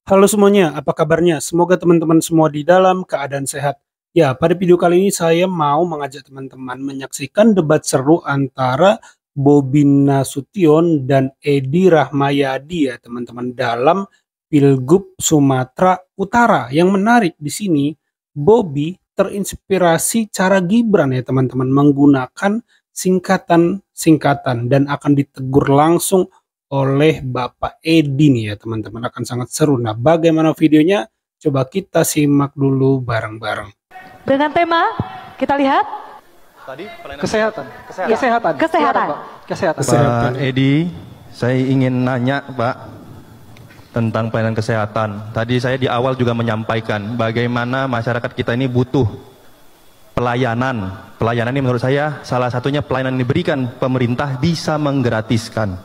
Halo semuanya, apa kabarnya? Semoga teman-teman semua di dalam keadaan sehat. Ya, pada video kali ini saya mau mengajak teman-teman menyaksikan debat seru antara Bobi Nasution dan Edi Rahmayadi ya teman-teman dalam Pilgub Sumatera Utara. Yang menarik di sini, Bobi terinspirasi cara Gibran ya teman-teman menggunakan singkatan-singkatan dan akan ditegur langsung oleh Bapak Edi nih ya teman-teman, akan sangat seru. Nah, bagaimana videonya? Coba kita simak dulu bareng-bareng. Dengan tema kita lihat tadi kesehatan. Ya, kesehatan. Pak Edi, saya ingin nanya Pak tentang pelayanan kesehatan. Tadi saya di awal juga menyampaikan bagaimana masyarakat kita ini butuh pelayanan. Pelayanan ini menurut saya salah satunya pelayanan yang diberikan pemerintah bisa menggratiskan.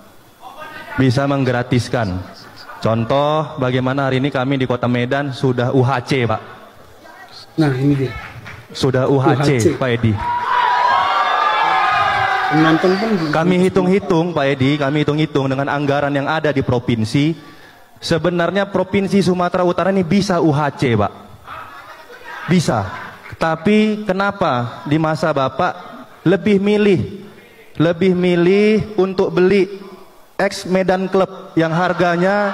Contoh bagaimana hari ini kami di Kota Medan sudah UHC Pak. Nah ini dia. Sudah UHC. Pak Edi. Penonton pun Kami hitung-hitung Pak Edi, kami hitung-hitung dengan anggaran yang ada di provinsi. Sebenarnya Provinsi Sumatera Utara ini bisa UHC Pak. Bisa. Tapi kenapa di masa Bapak lebih milih untuk beli ex Medan Club yang harganya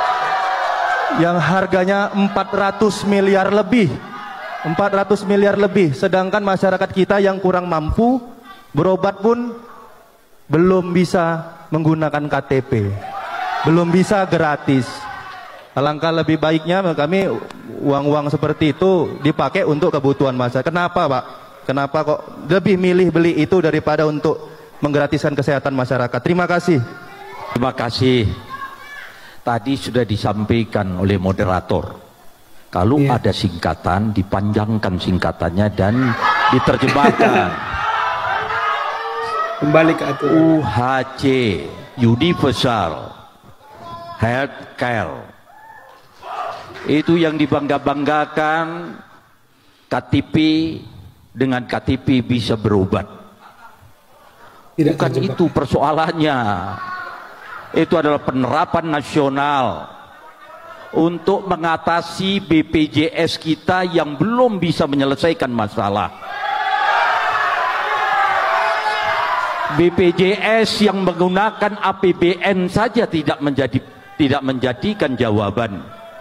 400 miliar lebih, sedangkan masyarakat kita yang kurang mampu berobat pun belum bisa menggunakan KTP, belum bisa gratis. Alangkah lebih baiknya kami uang-uang seperti itu dipakai untuk kebutuhan masyarakat. Kenapa Pak? Kenapa kok lebih milih beli itu daripada untuk menggratiskan kesehatan masyarakat? Terima kasih. Terima kasih. Tadi sudah disampaikan oleh moderator. Kalau ada singkatan, dipanjangkan singkatannya dan diterjemahkan. Kembali ke aturan. UHC, Universal Health Care. Itu yang dibangga-banggakan, KTP dengan KTP bisa berobat. Bukan itu persoalannya. Itu adalah penerapan nasional untuk mengatasi BPJS kita yang belum bisa menyelesaikan masalah. BPJS yang menggunakan APBN saja tidak menjadikan jawaban.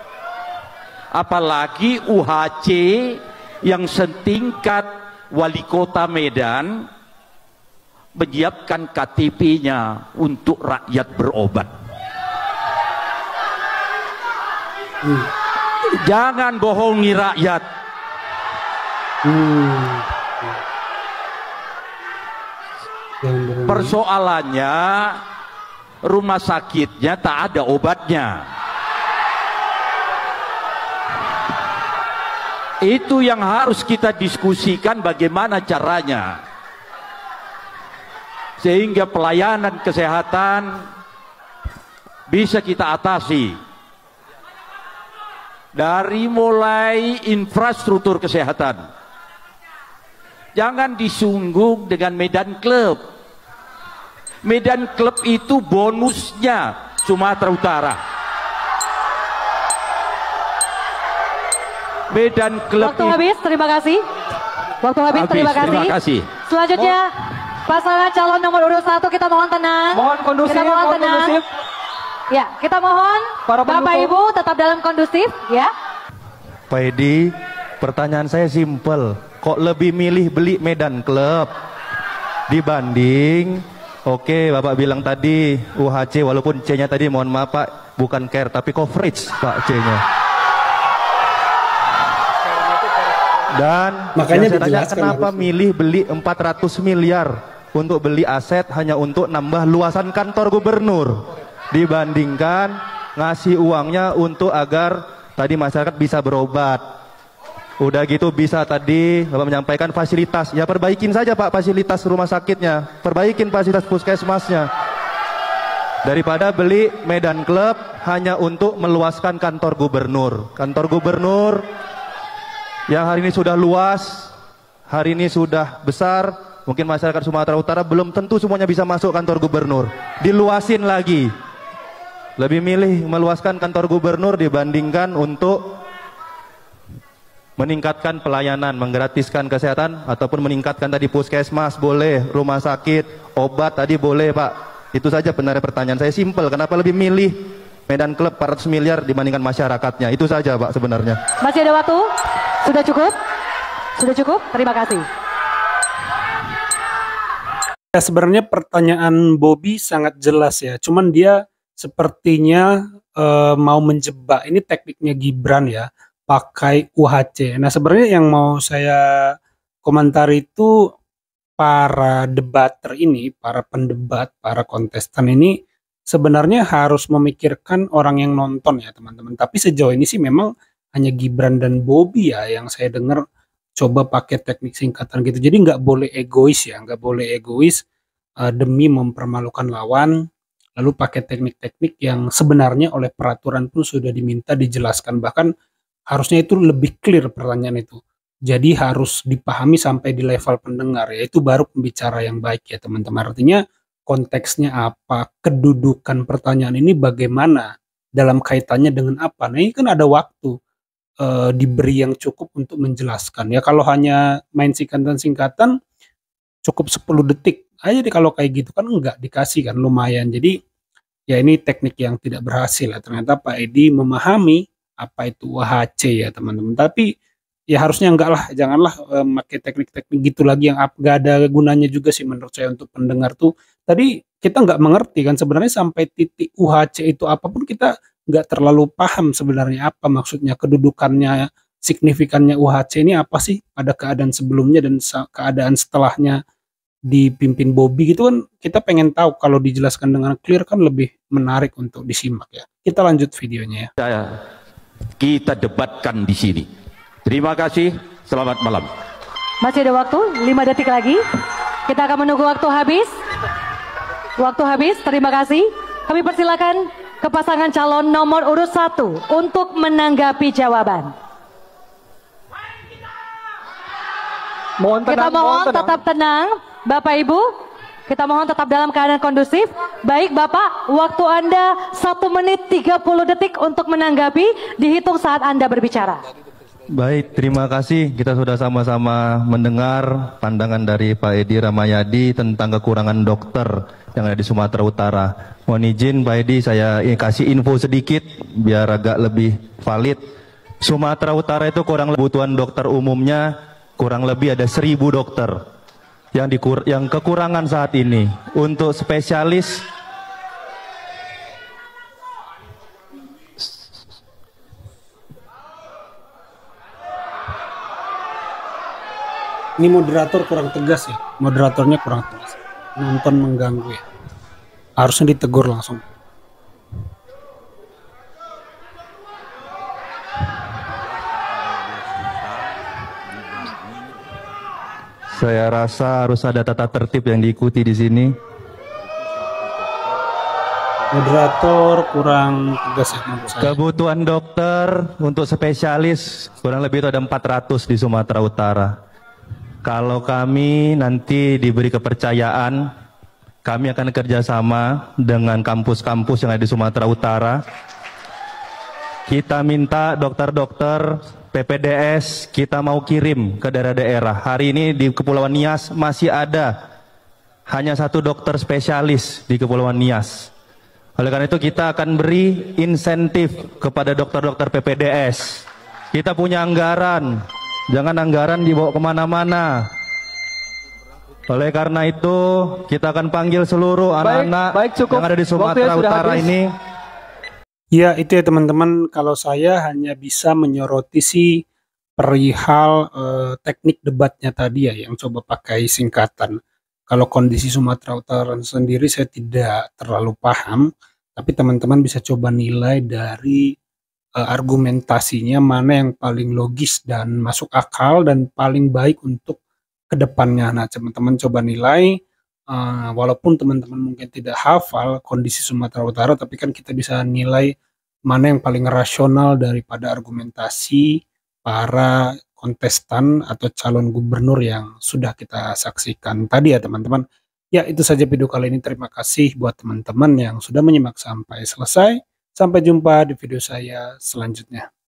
Apalagi UHC yang setingkat wali kota Medan menyiapkan KTP-nya untuk rakyat berobat. Jangan bohongi rakyat. Persoalannya rumah sakitnya tak ada obatnya. Itu yang harus kita diskusikan bagaimana caranya sehingga pelayanan kesehatan bisa kita atasi dari mulai infrastruktur kesehatan. Jangan disunggung dengan Medan Club. Medan Club itu bonusnya Sumatera Utara. Medan Club. Waktu habis, terima kasih. Terima kasih. Selanjutnya pasangan calon nomor urut 1, kita mohon tenang. Mohon kondusif. Ya, kita mohon Bapak Ibu tetap dalam kondusif ya. Pak Edi, pertanyaan saya simpel. Kok lebih milih beli Medan Club dibanding Bapak bilang tadi UHC, walaupun C-nya tadi mohon maaf Pak, bukan care tapi coverage Pak C-nya. Dan makanya saya tanya kenapa milih beli 400 miliar untuk beli aset hanya untuk nambah luasan kantor gubernur dibandingkan ngasih uangnya untuk agar tadi masyarakat bisa berobat. Udah gitu bisa tadi Bapak menyampaikan fasilitas, ya perbaikin saja Pak fasilitas rumah sakitnya, perbaikin fasilitas puskesmasnya, daripada beli Medan Club hanya untuk meluaskan kantor gubernur. Kantor gubernur yang hari ini sudah luas, hari ini sudah besar, mungkin masyarakat Sumatera Utara belum tentu semuanya bisa masuk kantor gubernur, diluasin lagi. Lebih milih meluaskan kantor gubernur dibandingkan untuk meningkatkan pelayanan, menggratiskan kesehatan, ataupun meningkatkan tadi puskesmas boleh, rumah sakit, obat tadi boleh Pak. Itu saja benar pertanyaan saya, simpel. Kenapa lebih milih Medan Club 400 miliar dibandingkan masyarakatnya? Itu saja Pak sebenarnya. Masih ada waktu? Sudah cukup? Sudah cukup? Terima kasih. Ya, sebenarnya pertanyaan Bobby sangat jelas ya, cuman dia sepertinya mau menjebak. Ini tekniknya Gibran ya, pakai UHC. Nah sebenarnya yang mau saya komentari itu para debater ini, para pendebat, para kontestan ini sebenarnya harus memikirkan orang yang nonton ya teman-teman. Tapi sejauh ini sih memang hanya Gibran dan Bobby ya yang saya dengar coba pakai teknik singkatan gitu. Jadi nggak boleh egois ya, nggak boleh egois demi mempermalukan lawan, lalu pakai teknik-teknik yang sebenarnya oleh peraturan pun sudah diminta dijelaskan. Bahkan harusnya itu lebih clear pertanyaan itu. Jadi harus dipahami sampai di level pendengar ya, itu baru pembicara yang baik ya teman-teman. Artinya konteksnya apa, kedudukan pertanyaan ini bagaimana, dalam kaitannya dengan apa. Nah ini kan ada waktu diberi yang cukup untuk menjelaskan ya. Kalau hanya main singkatan-singkatan cukup 10 detik aja deh, kalau kayak gitu kan enggak dikasih kan lumayan. Jadi ya ini teknik yang tidak berhasil ya. Ternyata Pak Edi memahami apa itu UHC ya teman-teman. Tapi ya harusnya enggak lah, janganlah pakai teknik-teknik gitu lagi yang enggak ada gunanya juga sih menurut saya untuk pendengar tuh. Tadi kita nggak mengerti kan sebenarnya sampai titik UHC itu apapun, kita nggak terlalu paham sebenarnya apa maksudnya, kedudukannya, signifikannya UHC ini apa sih pada keadaan sebelumnya dan keadaan setelahnya dipimpin Bobby gitu kan. Kita pengen tahu, kalau dijelaskan dengan clear kan lebih menarik untuk disimak ya. Kita lanjut videonya ya. Kita debatkan di sini. Terima kasih, selamat malam. Masih ada waktu 5 detik lagi. Kita akan menunggu waktu habis. Waktu habis, terima kasih. Kami persilakan ke pasangan calon nomor urut 1 untuk menanggapi jawaban. Kita mohon tetap tenang, Bapak Ibu. Kita mohon tetap dalam keadaan kondusif. Baik Bapak, waktu Anda 1 menit 30 detik untuk menanggapi, dihitung saat Anda berbicara. Baik, terima kasih. Kita sudah sama-sama mendengar pandangan dari Pak Edi Ramayadi tentang kekurangan dokter yang ada di Sumatera Utara. Mohon izin Pak Edi, saya kasih info sedikit biar agak lebih valid. Sumatera Utara itu kurang kebutuhan dokter umumnya kurang lebih ada 1.000 dokter. Yang kekurangan saat ini untuk spesialis ini moderator kurang tegas ya, moderatornya kurang tegas, nonton mengganggu ya, harusnya ditegur langsung. Saya rasa harus ada tata tertib yang diikuti di sini. Moderator kurang tegas ya menurut saya. Kebutuhan dokter untuk spesialis kurang lebih itu ada 400 di Sumatera Utara. Kalau kami nanti diberi kepercayaan, kami akan kerjasama dengan kampus-kampus yang ada di Sumatera Utara. Kita minta dokter-dokter PPDS kita mau kirim ke daerah-daerah. Hari ini di Kepulauan Nias masih ada hanya 1 dokter spesialis di Kepulauan Nias. Oleh karena itu kita akan beri insentif kepada dokter-dokter PPDS. Kita punya anggaran. Jangan anggaran dibawa kemana-mana. Oleh karena itu kita akan panggil seluruh anak-anak yang ada di Sumatera Utara ini. Ya itu ya teman-teman, kalau saya hanya bisa menyoroti sih perihal teknik debatnya tadi ya, yang coba pakai singkatan. Kalau kondisi Sumatera Utara sendiri saya tidak terlalu paham, tapi teman-teman bisa coba nilai dari argumentasinya mana yang paling logis dan masuk akal dan paling baik untuk kedepannya. Nah teman-teman coba nilai, walaupun teman-teman mungkin tidak hafal kondisi Sumatera Utara, tapi kan kita bisa nilai mana yang paling rasional daripada argumentasi para kontestan atau calon gubernur yang sudah kita saksikan tadi ya teman-teman. Ya, itu saja video kali ini. Terima kasih buat teman-teman yang sudah menyimak sampai selesai. Sampai jumpa di video saya selanjutnya.